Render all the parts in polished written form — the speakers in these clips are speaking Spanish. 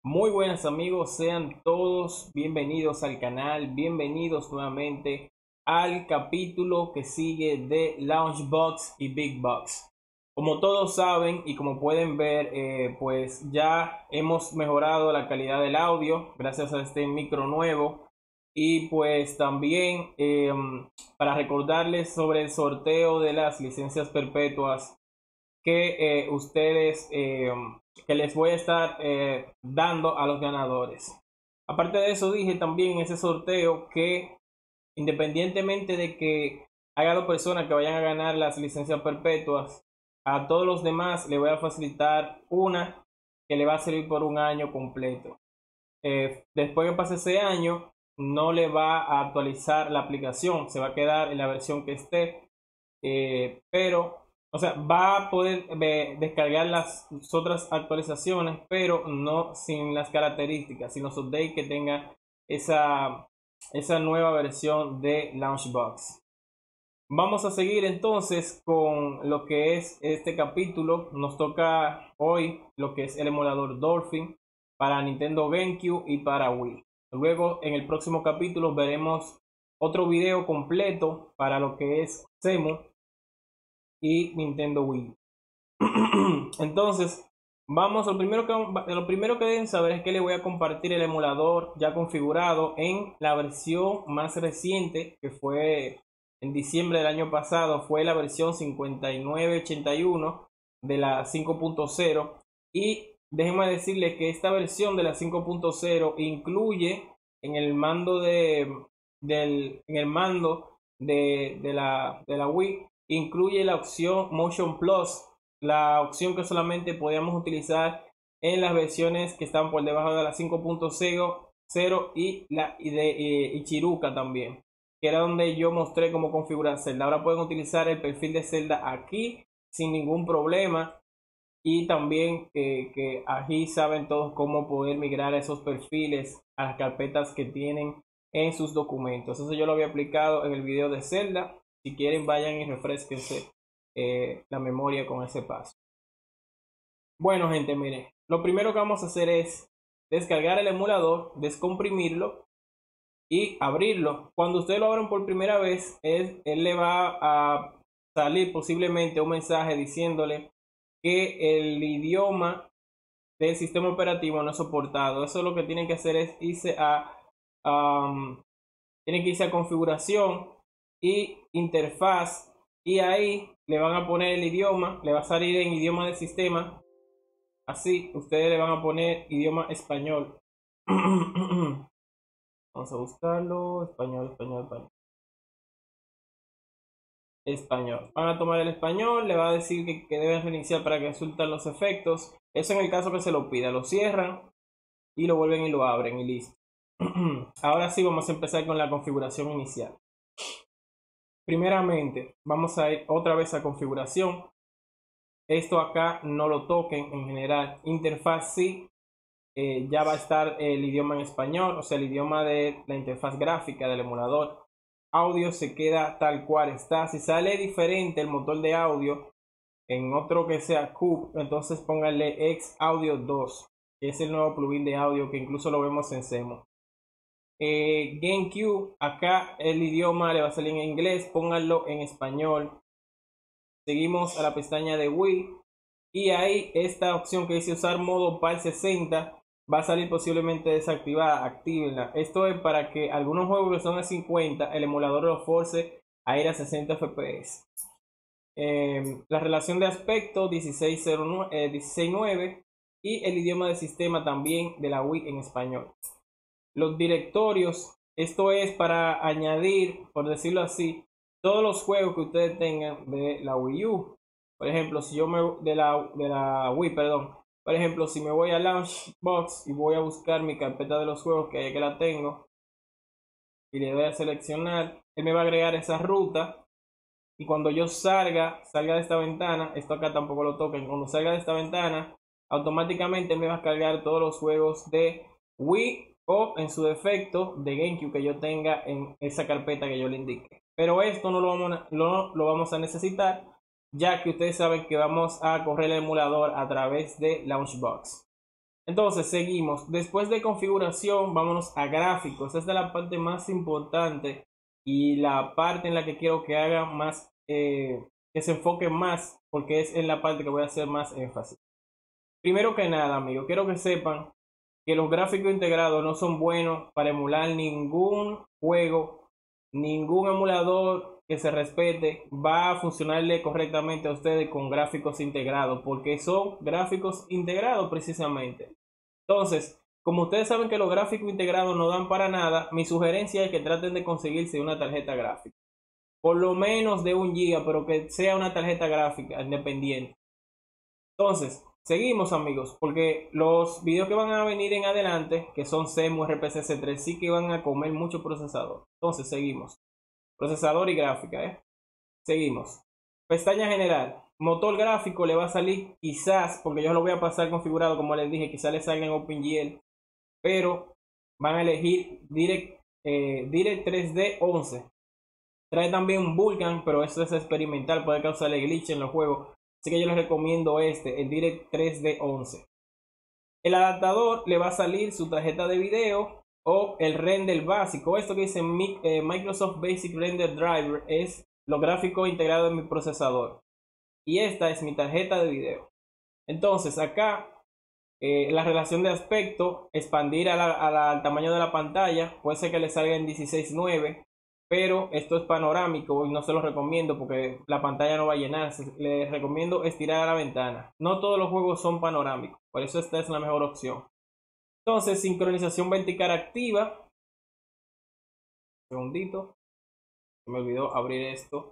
Muy buenas amigos, sean todos bienvenidos al canal, bienvenidos nuevamente al capítulo que sigue de Launchbox y Big Box. Como todos saben y como pueden ver, pues ya hemos mejorado la calidad del audio gracias a este micro nuevo. Y pues también para recordarles sobre el sorteo de las licencias perpetuas que ustedes que les voy a estar dando a los ganadores. Aparte de eso, dije también en ese sorteo que independientemente de que haya dos personas que vayan a ganar las licencias perpetuas, a todos los demás le voy a facilitar una que le va a servir por un año completo. Después que pase ese año, no le va a actualizar la aplicación, se va a quedar en la versión que esté, pero o sea, va a poder descargar las otras actualizaciones, pero no sin las características, sin los updates que tenga esa nueva versión de Launchbox. Vamos a seguir entonces con lo que es este capítulo. Nos toca hoy lo que es el emulador Dolphin para Nintendo GameCube y para Wii. Luego en el próximo capítulo veremos otro video completo para lo que es Cemu y Nintendo Wii. Entonces, vamos, lo primero que deben saber es que les voy a compartir el emulador ya configurado en la versión más reciente, que fue en diciembre del año pasado, fue la versión 5981 de la 5.0. Y déjenme decirles que esta versión de la 5.0 incluye en el mando de la Wii, incluye la opción Motion Plus, la opción que solamente podíamos utilizar en las versiones que están por debajo de la 5.0 y la de Ichiruka también, que era donde yo mostré cómo configurar Zelda. Ahora pueden utilizar el perfil de Zelda aquí sin ningún problema, y también que aquí saben todos cómo poder migrar esos perfiles a las carpetas que tienen en sus documentos. Eso yo lo había aplicado en el video de Zelda. Si quieren, vayan y refresquense la memoria con ese paso. Bueno, gente, miren, lo primero que vamos a hacer es descargar el emulador, descomprimirlo y abrirlo. Cuando ustedes lo abran por primera vez, él le va a salir posiblemente un mensaje diciéndole que el idioma del sistema operativo no es soportado. Eso lo que tienen que hacer es tienen que irse a configuración y interfaz, y ahí le van a poner el idioma, le va a salir en idioma del sistema. Así ustedes le van a poner idioma español. Vamos a buscarlo, español, español, español. Español. Van a tomar el español, le va a decir que deben reiniciar para que resulten los efectos. Eso en el caso que se lo pida. Lo cierran y lo vuelven y lo abren y listo. Ahora sí vamos a empezar con la configuración inicial. Primeramente vamos a ir otra vez a configuración. Esto acá no lo toquen en general. Interfaz sí. Ya va a estar el idioma en español, o sea, el idioma de la interfaz gráfica del emulador. Audio se queda tal cual está. Si sale diferente el motor de audio en otro que sea Cube, entonces pónganle X Audio 2, que es el nuevo plugin de audio que incluso lo vemos en Cemu. GameCube, acá el idioma le va a salir en inglés, pónganlo en español. Seguimos a la pestaña de Wii y ahí esta opción que dice usar modo PAL 60 va a salir posiblemente desactivada. Actívenla. Esto es para que algunos juegos que son a 50 el emulador lo force a ir a 60 fps. La relación de aspecto 16.9 y el idioma de sistema también de la Wii en español. Los directorios, esto es para añadir, por decirlo así, todos los juegos que ustedes tengan de la Wii U. Por ejemplo, si yo me de la Wii, perdón. Por ejemplo, si me voy a Launchbox y voy a buscar mi carpeta de los juegos, que ahí que la tengo, y le doy a seleccionar, él me va a agregar esa ruta. Y cuando yo salga de esta ventana, esto acá tampoco lo toquen, cuando salga de esta ventana, automáticamente me va a cargar todos los juegos de Wii o en su defecto de GameCube que yo tenga en esa carpeta que yo le indique. Pero esto no lo vamos a necesitar, ya que ustedes saben que vamos a correr el emulador a través de Launchbox. Entonces seguimos. Después de configuración, vámonos a gráficos. Esta es la parte más importante y la parte en la que quiero que haga más, que se enfoque más, porque es en la parte que voy a hacer más énfasis. Primero que nada, amigos, quiero que sepan que los gráficos integrados no son buenos para emular ningún juego, ningún emulador que se respete va a funcionarle correctamente a ustedes con gráficos integrados, porque son gráficos integrados precisamente. Entonces, como ustedes saben que los gráficos integrados no dan para nada, mi sugerencia es que traten de conseguirse una tarjeta gráfica, por lo menos de 1 GB, pero que sea una tarjeta gráfica independiente. Entonces, seguimos amigos, porque los videos que van a venir en adelante, que son CEMU, RPC C3, sí que van a comer mucho procesador. Entonces, seguimos. Procesador y gráfica, Seguimos. Pestaña general. Motor gráfico le va a salir quizás, porque yo lo voy a pasar configurado como les dije, quizás le salga en OpenGL, pero van a elegir Direct 3D 11. Trae también un Vulkan, pero esto es experimental, puede causarle glitch en los juegos. Así que yo les recomiendo el Direct 3D 11. El adaptador le va a salir su tarjeta de video o el render básico. Esto que dice Microsoft Basic Render Driver es los gráficos integrados en mi procesador. Y esta es mi tarjeta de video. Entonces acá la relación de aspecto, expandir al tamaño de la pantalla, puede ser que le salga en 16:9, pero esto es panorámico y no se lo recomiendo porque la pantalla no va a llenarse. Les recomiendo estirar a la ventana. No todos los juegos son panorámicos, por eso esta es la mejor opción. Entonces, sincronización vertical activa. Un segundito, se me olvidó abrir esto.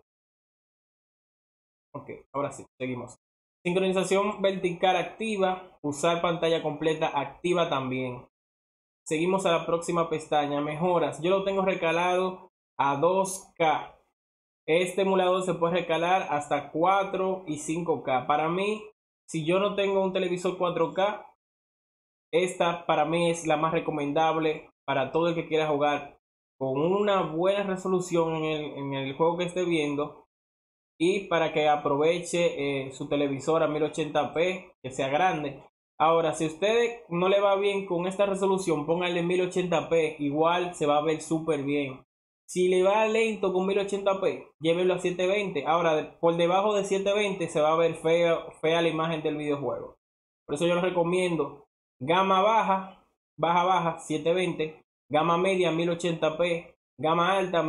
Ok, ahora sí, seguimos. Sincronización vertical activa, usar pantalla completa activa también. Seguimos a la próxima pestaña, mejoras. Yo lo tengo recalado a 2K. Este emulador se puede recalar hasta 4 y 5K. Para mí, si yo no tengo un televisor 4K, esta para mí es la más recomendable para todo el que quiera jugar con una buena resolución en el juego que esté viendo y para que aproveche su televisor a 1080p, que sea grande. Ahora, si a usted no le va bien con esta resolución, póngale 1080p, igual se va a ver súper bien. Si le va lento con 1080p, llévelo a 720. Ahora, por debajo de 720 se va a ver fea la imagen del videojuego. Por eso yo les recomiendo gama baja 720, gama media 1080p, gama alta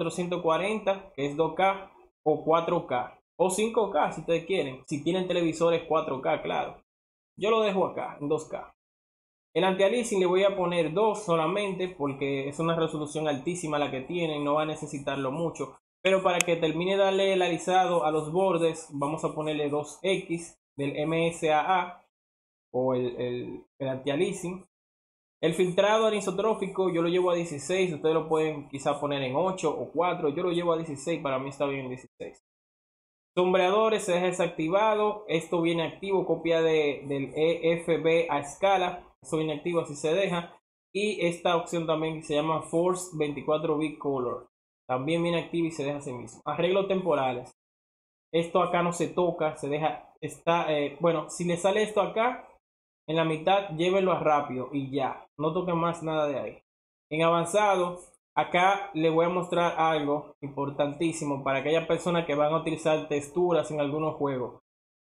1440, que es 2K, o 4K, o 5K si ustedes quieren, si tienen televisores 4K, claro. Yo lo dejo acá en 2K. El anti-aliasing le voy a poner 2 solamente porque es una resolución altísima la que tienen, no va a necesitarlo mucho. Pero para que termine de darle el alisado a los bordes, vamos a ponerle 2X del MSAA o el anti-aliasing. El filtrado anisotrófico yo lo llevo a 16, ustedes lo pueden quizá poner en 8 o 4, yo lo llevo a 16, para mí está bien en 16. Sombreadores se deja desactivado, esto viene activo, copia del EFB a escala, eso viene activo, así se deja. Y esta opción también se llama Force 24-bit Color, también viene activo y se deja así mismo. Arreglos temporales, esto acá no se toca, se deja, bueno, si le sale esto acá, en la mitad llévenlo a rápido y ya, no toquen más nada de ahí. En avanzado, acá les voy a mostrar algo importantísimo para aquellas personas que van a utilizar texturas en algunos juegos.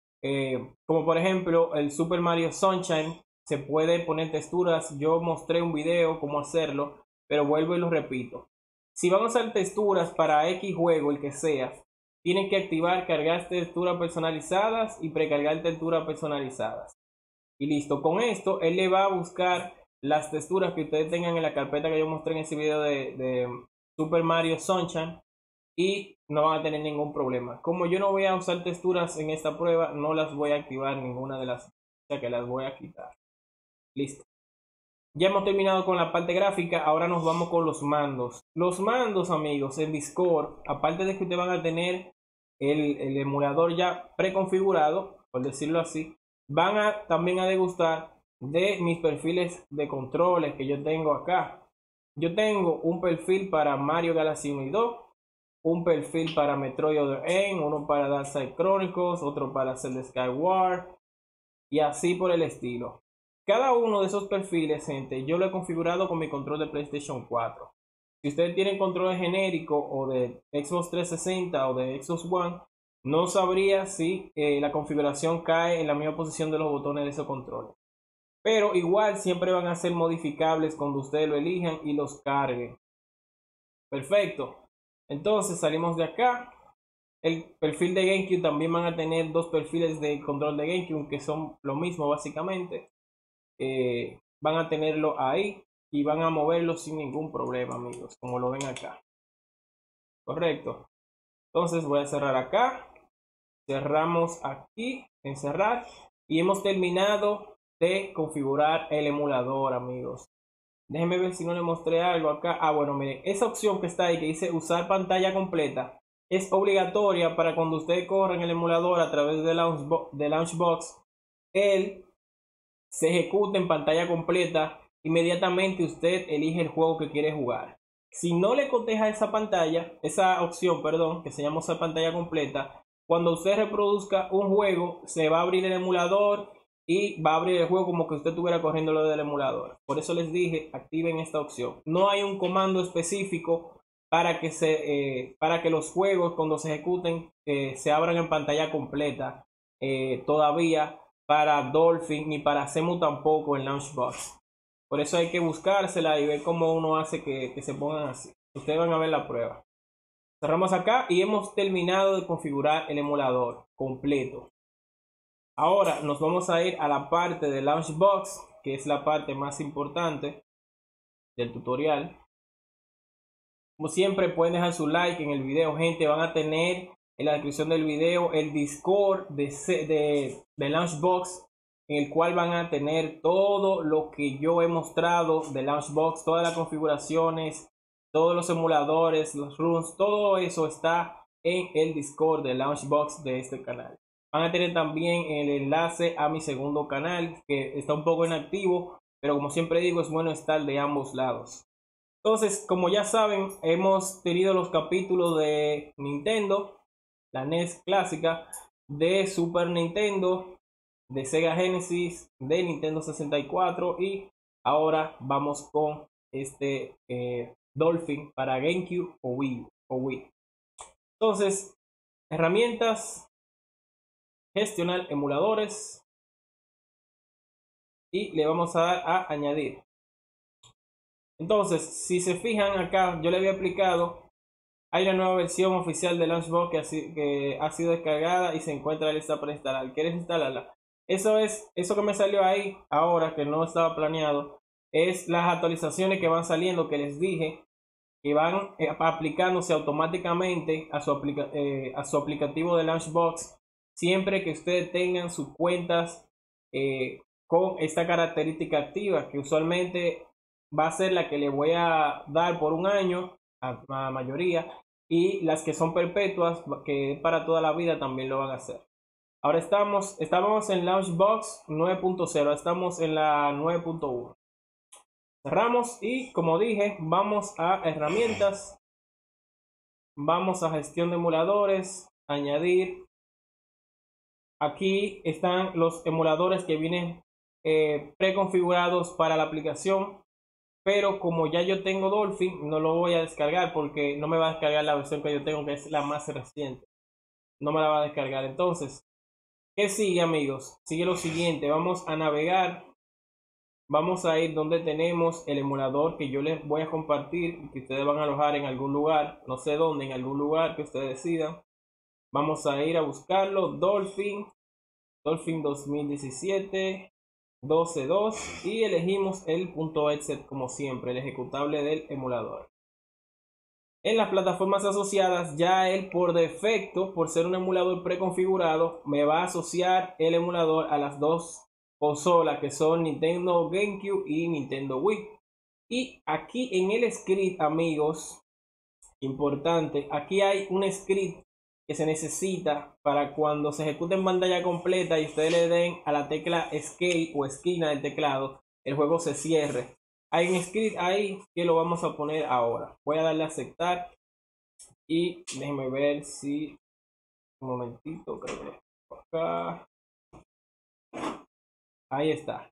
Como por ejemplo el Super Mario Sunshine, se puede poner texturas. Yo mostré un video cómo hacerlo, pero vuelvo y lo repito. Si van a usar texturas para X juego, el que sea, tienen que activar cargar texturas personalizadas y precargar texturas personalizadas. Y listo, con esto él le va a buscar las texturas que ustedes tengan en la carpeta que yo mostré en ese video de Super Mario Sunshine y no van a tener ningún problema. Como yo no voy a usar texturas en esta prueba, no las voy a activar ninguna de las, o sea que las voy a quitar. Listo. Ya hemos terminado con la parte gráfica, ahora nos vamos con los mandos. Los mandos, amigos, en Discord, aparte de que ustedes van a tener el emulador ya preconfigurado, por decirlo así, van a también a degustar de mis perfiles de controles que yo tengo acá. Yo tengo un perfil para Mario Galaxy 1 y 2, un perfil para Metroid Other M, uno para Darkside Chronicles, otro para Zelda Skyward y así por el estilo. cada uno de esos perfiles, gente, yo lo he configurado con mi control de PlayStation 4. Si ustedes tienen control genérico o de Xbox 360 o de Xbox One, no sabría si la configuración cae en la misma posición de los botones de esos controles. Pero igual siempre van a ser modificables cuando ustedes lo elijan y los carguen. Perfecto. Entonces salimos de acá. El perfil de GameCube también van a tener dos perfiles de control de GameCube que son lo mismo básicamente. Van a tenerlo ahí y van a moverlo sin ningún problema, amigos, como lo ven acá. Correcto. Entonces voy a cerrar acá. Cerramos aquí en cerrar y hemos terminado de configurar el emulador, amigos. Déjenme ver si no le mostré algo acá. Bueno, miren, esa opción que está ahí que dice usar pantalla completa es obligatoria para cuando ustedes corran el emulador a través de Launchbox. Él se ejecuta en pantalla completa. Inmediatamente usted elige el juego que quiere jugar. Si no le coteja esa pantalla, esa opción, perdón, que se llama usar pantalla completa, cuando usted reproduzca un juego, se va a abrir el emulador y va a abrir el juego como que usted estuviera corriendo lo del emulador. Por eso les dije, activen esta opción. No hay un comando específico para que los juegos cuando se ejecuten se abran en pantalla completa todavía para Dolphin ni para Cemu tampoco en Launchbox. Por eso hay que buscársela y ver cómo uno hace que se pongan así. Ustedes van a ver la prueba. Cerramos acá y hemos terminado de configurar el emulador completo. Ahora nos vamos a ir a la parte de Launchbox, que es la parte más importante del tutorial. Como siempre, pueden dejar su like en el video, gente. Van a tener en la descripción del video el Discord de Launchbox, en el cual van a tener todo lo que yo he mostrado de Launchbox, todas las configuraciones, todos los emuladores, los runs, todo eso está en el Discord de Launchbox de este canal. Van a tener también el enlace a mi segundo canal, que está un poco inactivo, pero como siempre digo, es bueno estar de ambos lados. Entonces, como ya saben, hemos tenido los capítulos de Nintendo, la NES clásica, de Super Nintendo, de Sega Genesis, de Nintendo 64 y ahora vamos con este Dolphin para GameCube o Wii. Entonces, herramientas, gestionar emuladores y le vamos a dar a añadir. Entonces, si se fijan acá, yo le había explicado, hay una nueva versión oficial de Launchbox que ha sido descargada y se encuentra lista para instalar. ¿Quieres instalarla? Eso que me salió ahí ahora, que no estaba planeado, es las actualizaciones que van saliendo, que les dije, que van aplicándose automáticamente a su aplicativo de Launchbox, siempre que ustedes tengan sus cuentas con esta característica activa, que usualmente va a ser la que le voy a dar por un año a la mayoría, y las que son perpetuas, que para toda la vida, también lo van a hacer. Ahora estábamos en Launchbox 9.0, estamos en la 9.1. Cerramos y, como dije, vamos a herramientas, vamos a gestión de emuladores, añadir. Aquí están los emuladores que vienen preconfigurados para la aplicación, pero como ya yo tengo Dolphin, no lo voy a descargar porque no me va a descargar la versión que yo tengo, que es la más reciente. No me la va a descargar. Entonces, ¿qué sigue, amigos? Sigue lo siguiente. Vamos a navegar. Vamos a ir donde tenemos el emulador que yo les voy a compartir, que ustedes van a alojar en algún lugar, no sé dónde, en algún lugar que ustedes decidan. Vamos a ir a buscarlo, Dolphin 2017 12.2 y elegimos el .exe como siempre, el ejecutable del emulador. En las plataformas asociadas, ya él por defecto, por ser un emulador preconfigurado, me va a asociar el emulador a las dos consolas que son Nintendo GameCube y Nintendo Wii. Y aquí en el script, amigos, importante, aquí hay un script que se necesita para cuando se ejecute en pantalla completa y ustedes le den a la tecla Escape o esquina del teclado, el juego se cierre. Hay un script ahí que lo vamos a poner ahora. Voy a darle a aceptar y déjenme ver si un momentito, creo que acá. Ahí está.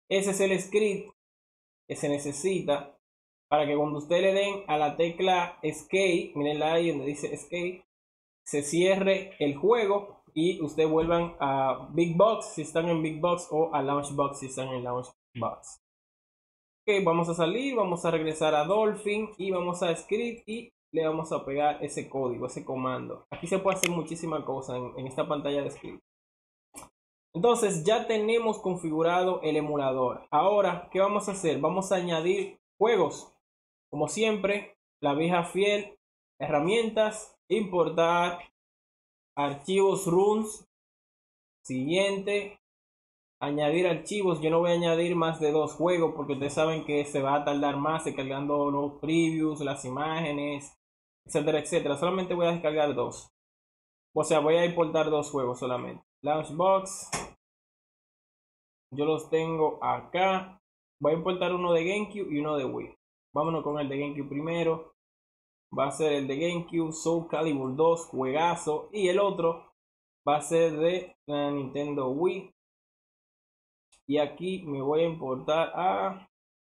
Ese es el script que se necesita para que cuando usted le den a la tecla Escape, miren ahí donde dice Escape, se cierre el juego y usted vuelvan a Big Box si están en Big Box o a Launch Box si están en Launch Box. Ok, vamos a salir, vamos a regresar a Dolphin y vamos a Script y le vamos a pegar ese código, ese comando. Aquí se puede hacer muchísimas cosas en esta pantalla de Script. Entonces ya tenemos configurado el emulador. Ahora, ¿qué vamos a hacer? Vamos a añadir juegos. Como siempre, la vieja fiel, herramientas, importar, archivos runs, siguiente, añadir archivos. Yo no voy a añadir más de 2 juegos porque ustedes saben que se va a tardar más descargando los previews, las imágenes, etcétera, etcétera. Solamente voy a descargar 2. O sea, voy a importar 2 juegos solamente. Launchbox. Yo los tengo acá. Voy a importar uno de GameCube y uno de Wii. Vámonos con el de GameCube primero. Va a ser el de GameCube, Soul Calibur 2, juegazo. Y el otro va a ser de la Nintendo Wii. Y aquí me voy a importar a...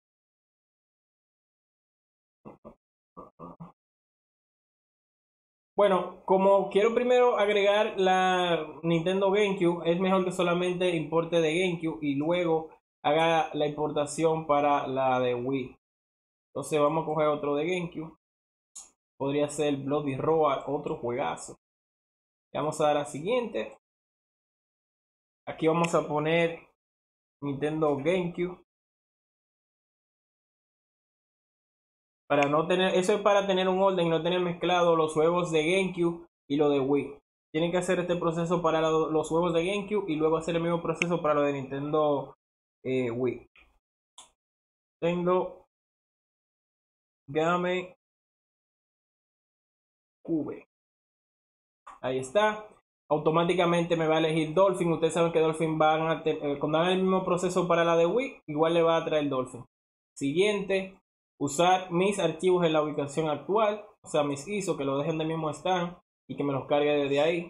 Bueno, como quiero primero agregar la Nintendo GameCube, es mejor que solamente importe de GameCube y luego haga la importación para la de Wii. Entonces vamos a coger otro de GameCube. Podría ser Bloody Roar, otro juegazo. Le vamos a dar a siguiente. Aquí vamos a poner Nintendo GameCube. Para no tener, eso es para tener un orden y no tener mezclado los juegos de GameCube y lo de Wii. Tienen que hacer este proceso para los juegos de GameCube y luego hacer el mismo proceso para lo de Nintendo Wii. Tengo GameCube. Ahí está. Automáticamente me va a elegir Dolphin. Ustedes saben que Dolphin van a cuando hagan el mismo proceso para la de Wii, igual le va a traer Dolphin. Siguiente, usar mis archivos en la ubicación actual, o sea, mis ISO, que lo dejen del mismo stand y que me los cargue desde ahí.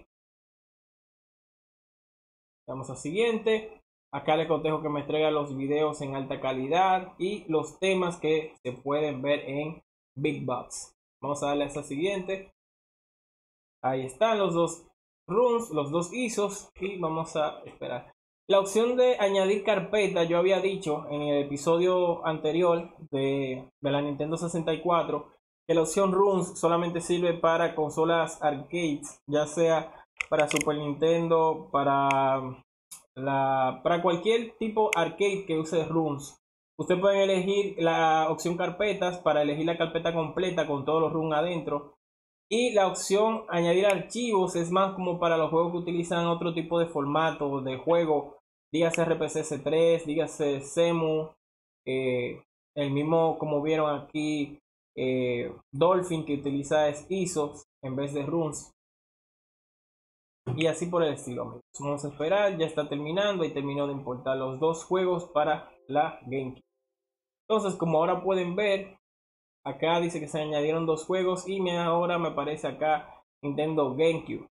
Vamos a siguiente. Acá le cotejo que me traiga los videos en alta calidad y los temas que se pueden ver en Big Box. Vamos a darle a esa siguiente. Ahí están los dos runs, los dos ISOs y vamos a esperar. La opción de añadir carpeta, yo había dicho en el episodio anterior de la Nintendo 64 que la opción runs solamente sirve para consolas arcades, ya sea para Super Nintendo, para cualquier tipo arcade que use runs. Ustedes pueden elegir la opción carpetas para elegir la carpeta completa con todos los runs adentro. Y la opción añadir archivos es más como para los juegos que utilizan otro tipo de formato de juego, dígase RPCS3, dígase CEMU, el mismo como vieron aquí Dolphin que utiliza ISOs en vez de runs. Y así por el estilo, amigos. Vamos a esperar, ya está terminando y terminó de importar los dos juegos para la GameCube. Entonces, como ahora pueden ver, acá dice que se añadieron dos juegos y ahora me aparece acá Nintendo GameCube.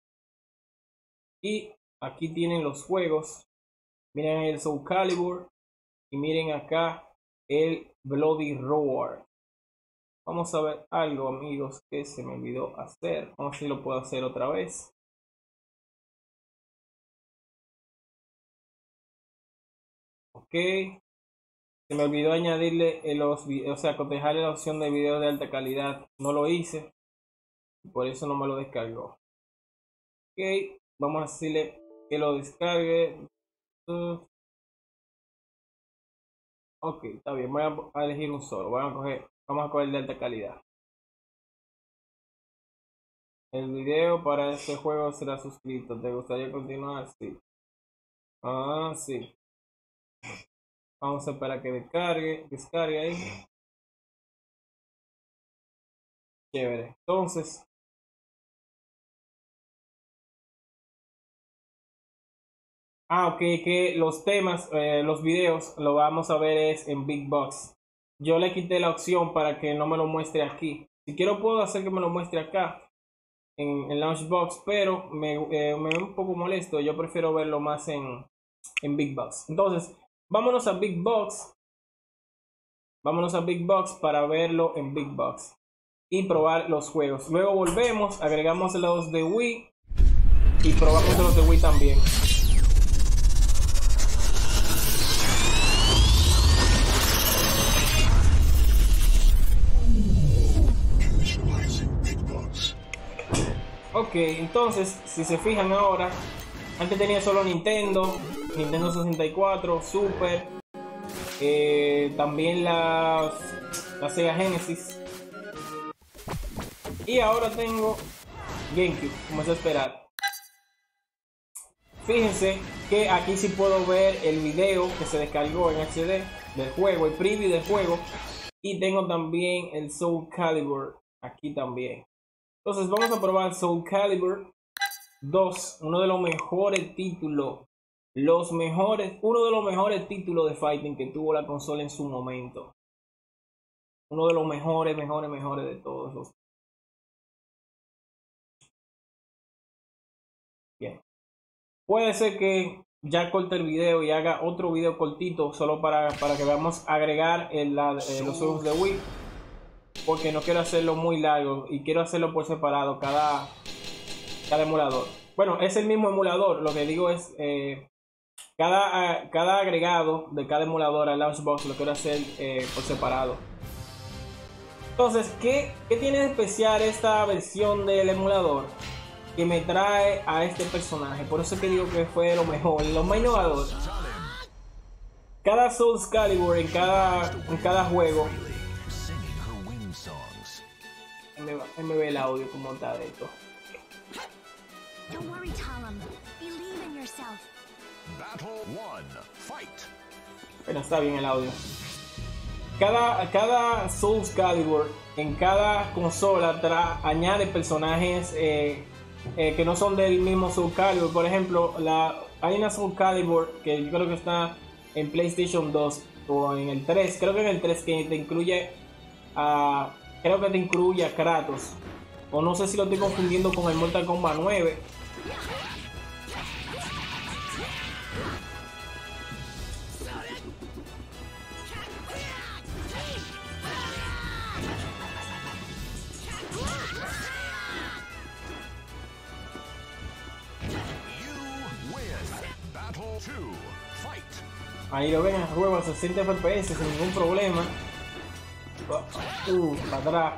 Y aquí tienen los juegos. Miren el Soul Calibur y miren acá el Bloody Roar. Vamos a ver algo, amigos, que se me olvidó hacer. Vamos a ver si lo puedo hacer otra vez. Ok. Se me olvidó añadirle los videos, o sea, cotejarle la opción de video de alta calidad. No lo hice. Por eso no me lo descargó. Ok. Vamos a decirle que lo descargue. Ok, está bien. Voy a elegir un solo. Vamos a coger de alta calidad. El video para este juego será suscrito. ¿Te gustaría continuar? Sí. Ah, sí. Vamos a esperar a que descargue ahí. Chévere. Entonces, ok, que los temas, los videos, lo vamos a ver es en Big Box. Yo le quité la opción para que no me lo muestre aquí. Si quiero puedo hacer que me lo muestre acá en Launchbox, pero me ve un poco molesto. Yo prefiero verlo más en Big Box. Entonces, vámonos a Big Box. Vámonos a Big Box para verlo en Big Box y probar los juegos. Luego volvemos, agregamos los de Wii y probamos los de Wii también. Ok, entonces, si se fijan ahora, antes tenía solo Nintendo 64, Super, también la Sega Genesis. Y ahora tengo GameCube, como es de esperar. Fíjense que aquí sí puedo ver el video que se descargó en HD del juego, el preview del juego. Y tengo también el Soul Calibur aquí también. Entonces vamos a probar Soul Calibur 2, uno de los mejores títulos. Uno de los mejores títulos de fighting que tuvo la consola en su momento. Uno de los mejores de todos los. Bien. Puede ser que ya corte el video y haga otro video cortito solo para que veamos agregar los juegos de Wii. Porque no quiero hacerlo muy largo y quiero hacerlo por separado cada emulador. Bueno, es el mismo emulador, lo que digo es cada agregado de cada emulador al Launchbox lo quiero hacer por separado. Entonces, ¿qué tiene de especial esta versión del emulador? Que me trae a este personaje. Por eso que digo que fue lo mejor, lo más innovador. Cada Soul Calibur en cada juego. Me ve el audio como está de esto. Pero está bien el audio. Cada Soul Calibur en cada consola añade personajes que no son del mismo Soul Calibur. Por ejemplo, hay una Soul Calibur que yo creo que está en PlayStation 2 o en el 3. Creo que en el 3 que te incluye a... Creo que te incluye a Kratos. O no sé si lo estoy confundiendo con el Mortal Kombat 9. Ahí lo ven en el juego a 60 FPS sin ningún problema. Para atrás.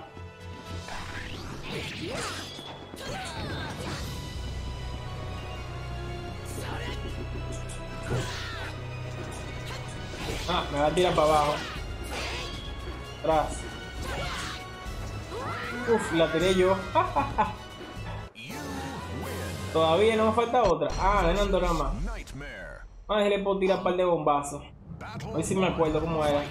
Me va a tirar para abajo. Atrás. La tiré yo. Todavía no me falta otra. Ganando nada más. A ver si le puedo tirar un par de bombazos. A ver si me acuerdo cómo era.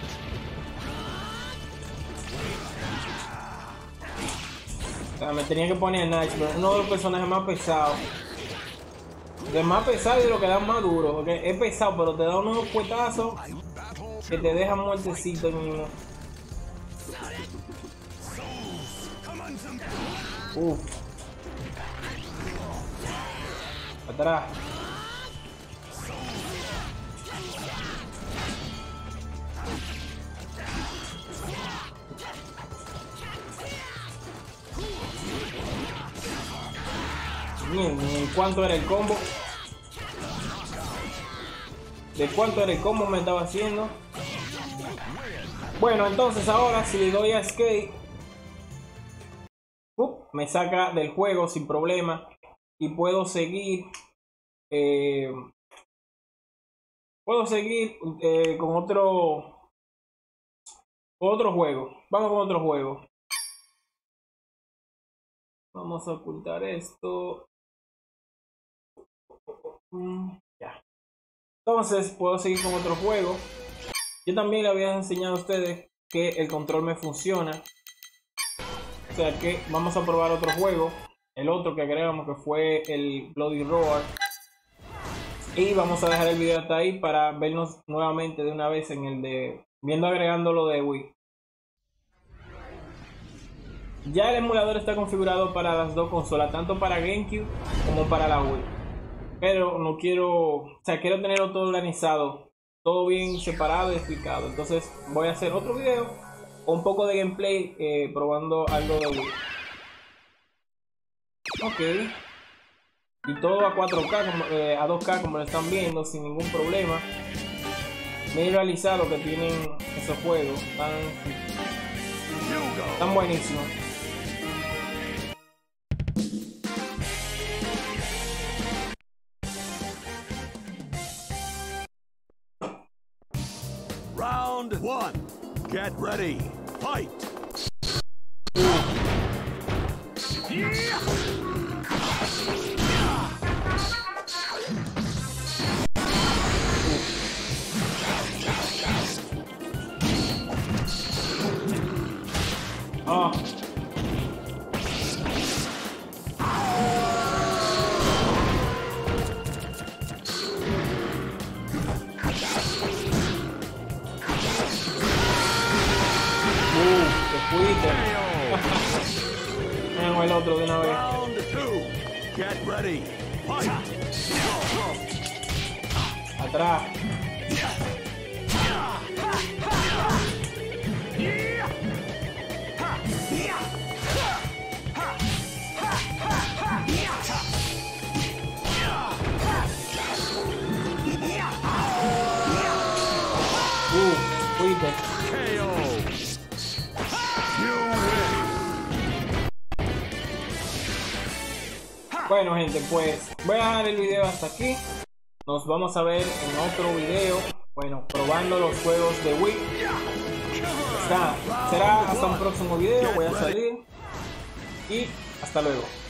Me tenía que poner Nightmare, uno de los personajes más pesados. De más pesado y de lo que da más duro. ¿Okay? Es pesado, pero te da unos puetazos que te dejan muertecito mismo. Atrás. Bien, ¿cuánto era el combo? ¿De cuánto era el combo me estaba haciendo? Bueno, entonces ahora si le doy a Escape, me saca del juego sin problema y puedo seguir con otro juego. Vamos con otro juego. Vamos a ocultar esto. Ya. Entonces puedo seguir con otro juego. Yo también le había enseñado a ustedes que el control me funciona. O sea que vamos a probar otro juego. El otro que agregamos que fue el Bloody Roar. Y vamos a dejar el video hasta ahí para vernos nuevamente de una vez en el de agregando lo de Wii. Ya el emulador está configurado para las dos consolas, tanto para GameCube como para la Wii. Pero no quiero, quiero tenerlo todo organizado, todo bien separado y explicado. Entonces voy a hacer otro video con un poco de gameplay probando algo de Wii. Ok. Y todo a 4K, a 2K como lo están viendo, sin ningún problema. Me he realizado que tienen esos juegos tan buenísimos. Round 1. Get ready. Fight. Ah. Te fuiste. Tengo el otro de una vez. Round 2. Get ready. Fight. Atrás. Fuiste. KO. You win. Bueno, gente, pues voy a dejar el video hasta aquí. Nos vamos a ver en otro video. Bueno, probando los juegos de Wii. Será hasta un próximo video. Voy a salir. Y hasta luego.